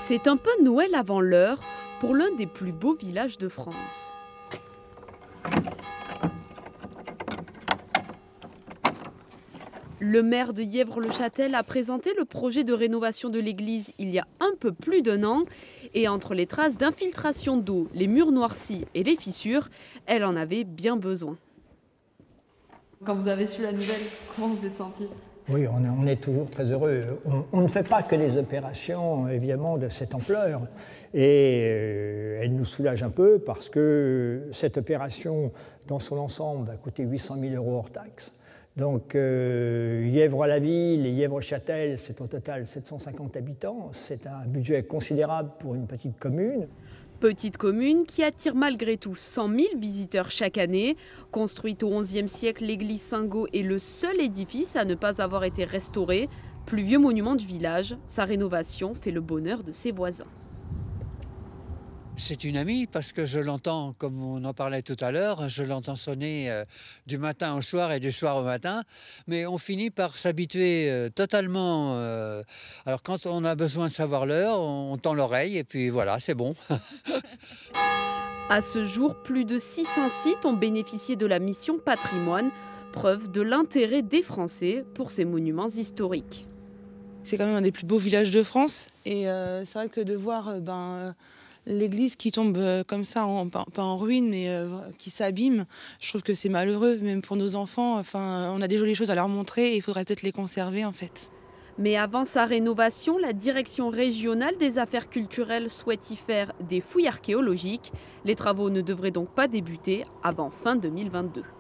C'est un peu Noël avant l'heure pour l'un des plus beaux villages de France. Le maire de Yèvres-le-Châtel a présenté le projet de rénovation de l'église il y a un peu plus d'1 an. Et entre les traces d'infiltration d'eau, les murs noircis et les fissures, elle en avait bien besoin. Quand vous avez su la nouvelle, comment vous êtes senti ? Oui, on est toujours très heureux. On ne fait pas que des opérations, évidemment, de cette ampleur. Et elle nous soulage un peu parce que cette opération, dans son ensemble, va coûter 800 000 € hors taxe. Donc, Yèvres-la-Ville et Yèvres-Châtel, c'est au total 750 habitants. C'est un budget considérable pour une petite commune. Petite commune qui attire malgré tout 100 000 visiteurs chaque année. Construite au XIe siècle, l'église Saint-Gaud est le seul édifice à ne pas avoir été restauré. Plus vieux monument du village, sa rénovation fait le bonheur de ses voisins. C'est une amie parce que je l'entends, comme on en parlait tout à l'heure, je l'entends sonner du matin au soir et du soir au matin. Mais on finit par s'habituer totalement. Alors quand on a besoin de savoir l'heure, on tend l'oreille et puis voilà, c'est bon. À ce jour, plus de 600 sites ont bénéficié de la mission patrimoine, preuve de l'intérêt des Français pour ces monuments historiques. C'est quand même un des plus beaux villages de France et c'est vrai que de voir l'église qui tombe comme ça, pas en ruine, mais qui s'abîme, je trouve que c'est malheureux, même pour nos enfants. Enfin, on a des jolies choses à leur montrer et il faudrait peut-être les conserver en fait. Mais avant sa rénovation, la direction régionale des affaires culturelles souhaite y faire des fouilles archéologiques. Les travaux ne devraient donc pas débuter avant fin 2022.